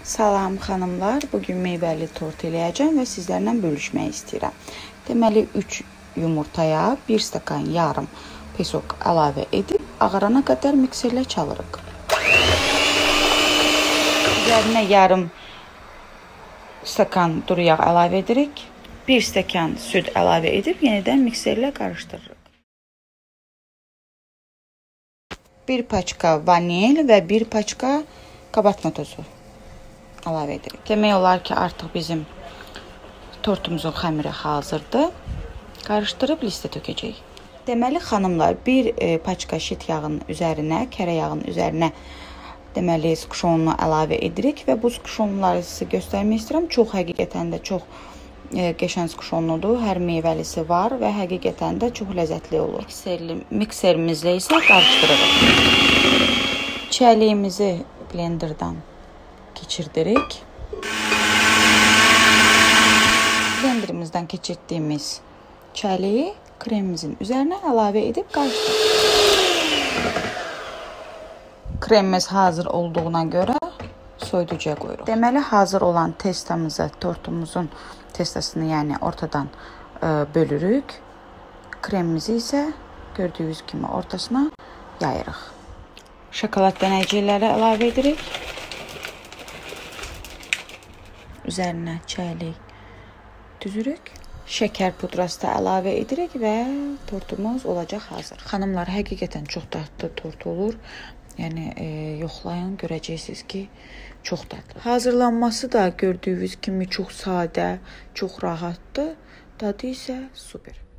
Salam xanımlar, bugün meyvəli tort eləyəcəm və sizlərlə bölüşmək istəyirəm. Deməli 3 yumurtaya 1 stəkan yarım pesok əlavə edib ağarana qədər mikserlə çalırıq. Üzərinə yarım stəkan duru yağ əlavə edirik. 1 stəkan süd əlavə edib yenidən mikserlə qarışdırırıq. 1 paçka vanil və 1 paçka qabartma tozu əlavə edirik. Demək olar ki, artıq bizim tortumuzun xəmiri hazırdır. Qarışdırıb listə tökəcəyik. Deməli, xanımlar, 1 paçka şit yağının üzərinə, kərə yağının üzərinə deməli, skuşonunu əlavə edirik və bu skuşonları sizə göstərmək istəyirəm. Çox həqiqətən də çox qəşəng skuşonludur. Hər meyvəlisi var və həqiqətən də çox ləzzətli olur. Mikserimizlə isə qarışdırırıq. Çəliyimizi blenderdan keçirdirik. Blenderimizdən keçirdiyimiz çəliyi kremimizin üzərinə əlavə edib qarışdırırıq. Kremimiz hazır olduğuna görə soyuducuya qoyuruq. Deməli, hazır olan testamızı, tortumuzun testasını yəni ortadan bölürük. Kremimizi isə gördüyünüz kimi ortasına yayırıq. Şokolad dənəcikləri əlavə edirik. Üzərinə çəlik düzürük. Şəkər pudrası da əlavə edirik və tortumuz olacaq hazır. Xanımlar, həqiqətən çox dadlı tort olur. Yəni, yoxlayın, görəcəksiniz ki, çox dadlı. Hazırlanması da gördüyünüz kimi çox sadə, çox rahatdır. Dadı isə super.